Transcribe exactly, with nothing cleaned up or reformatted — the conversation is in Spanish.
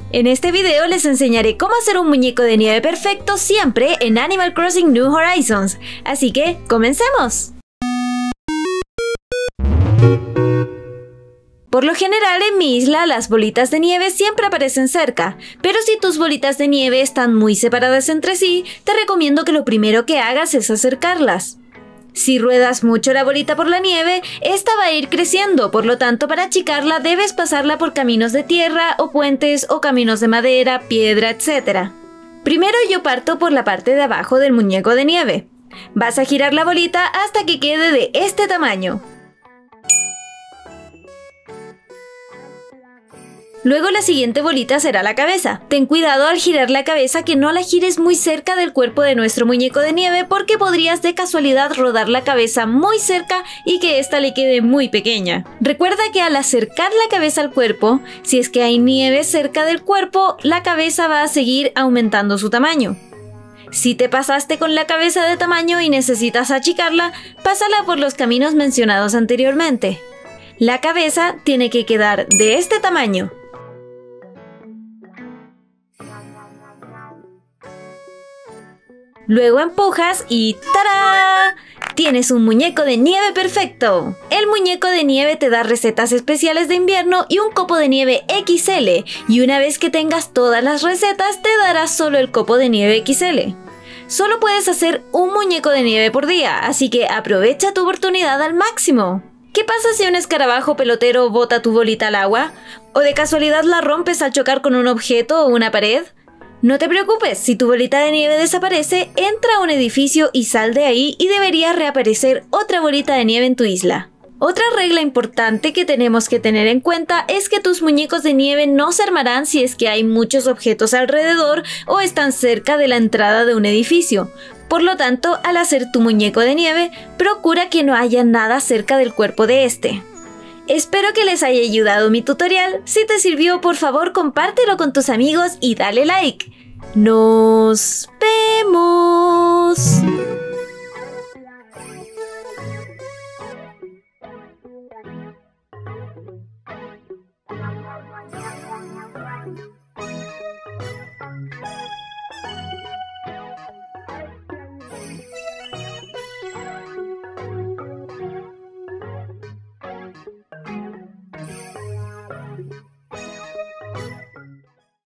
En este video les enseñaré cómo hacer un muñeco de nieve perfecto siempre en Animal Crossing New Horizons, así que ¡comencemos! Por lo general en mi isla las bolitas de nieve siempre aparecen cerca, pero si tus bolitas de nieve están muy separadas entre sí, te recomiendo que lo primero que hagas es acercarlas. Si ruedas mucho la bolita por la nieve, esta va a ir creciendo, por lo tanto para achicarla debes pasarla por caminos de tierra o puentes o caminos de madera, piedra, etcétera. Primero yo parto por la parte de abajo del muñeco de nieve. Vas a girar la bolita hasta que quede de este tamaño. Luego la siguiente bolita será la cabeza. Ten cuidado al girar la cabeza que no la gires muy cerca del cuerpo de nuestro muñeco de nieve porque podrías de casualidad rodar la cabeza muy cerca y que ésta le quede muy pequeña. Recuerda que al acercar la cabeza al cuerpo, si es que hay nieve cerca del cuerpo, la cabeza va a seguir aumentando su tamaño. Si te pasaste con la cabeza de tamaño y necesitas achicarla, pásala por los caminos mencionados anteriormente. La cabeza tiene que quedar de este tamaño. Luego empujas y ¡tarán! Tienes un muñeco de nieve perfecto. El muñeco de nieve te da recetas especiales de invierno y un copo de nieve equis ele. Y una vez que tengas todas las recetas, te dará solo el copo de nieve equis ele. Solo puedes hacer un muñeco de nieve por día, así que aprovecha tu oportunidad al máximo. ¿Qué pasa si un escarabajo pelotero bota tu bolita al agua? ¿O de casualidad la rompes al chocar con un objeto o una pared? No te preocupes, si tu bolita de nieve desaparece, entra a un edificio y sal de ahí y debería reaparecer otra bolita de nieve en tu isla. Otra regla importante que tenemos que tener en cuenta es que tus muñecos de nieve no se armarán si es que hay muchos objetos alrededor o están cerca de la entrada de un edificio. Por lo tanto, al hacer tu muñeco de nieve, procura que no haya nada cerca del cuerpo de este. Espero que les haya ayudado mi tutorial. Si te sirvió, por favor compártelo con tus amigos y dale like. ¡Nos vemos!